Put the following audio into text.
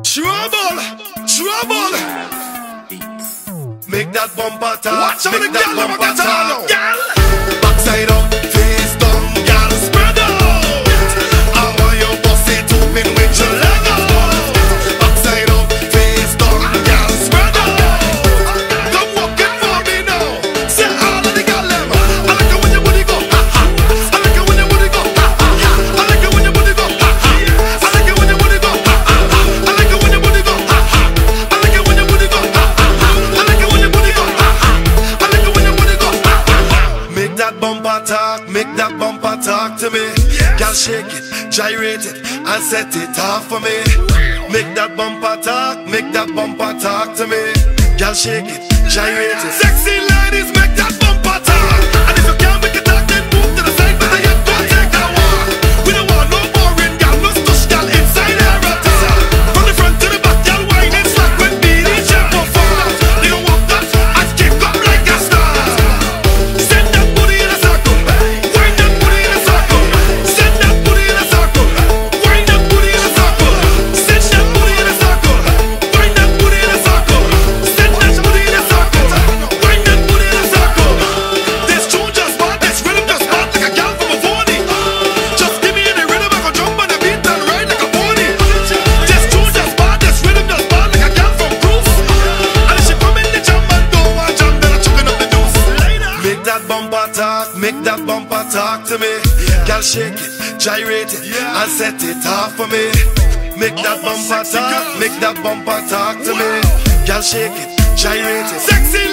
Trouble. Make that bumper talk. Make that bumper talk. Backside up, face down, girl, spread out. I want your pussy to open with your leg out. Backside up, face down, girl, spread out. Come walking for me now. Say all of the girl them. I like it when your booty go ha ha. I like it when your booty go ha ha. I like it when your booty go ha ha. I like it when your booty go ha ha. I like it when your booty go ha ha. I like it when your booty go ha ha. I like it when your booty go ha ha. I like it when your booty go ha ha. Make that bumper talk, make that bumper talk to me. Girl, shake it, gyrate it, and set it off for me. Make that bumper talk, make that bumper talk to me. Girl, shake it, gyrate it. Sexy ladies, make that bumper talk. And if you can't make it talk, then move to the side. Better yet, go take a walk. We don't want no boring girl, no stush girl inside her attack. From the front to the back, girl, wine and slack when BDJ perform. They gon' walk that and kick up like a star. Send that booty in a circle, wind that booty in a circle. Send that booty in a circle, wind that booty in a circle. Send that booty in a circle, wind that booty in a circle. Send that booty in a circle, wind that booty in a circle. This tune just bought, this rhythm just bought like a gal from a 40. Just give me any rhythm, I can jump on the beat and ride like a pony. This tune just bought, this rhythm just bought like a gal from Bruce. And if she come in the jam and go and jam, then I'm chucking up the juice. Make that bumper talk, make that bumper talk to me. Girl, shake it, gyrate it, and set it off for me. Make that bumper talk, make that bumper talk to me. Girl, shake it, gyrate it. Sexy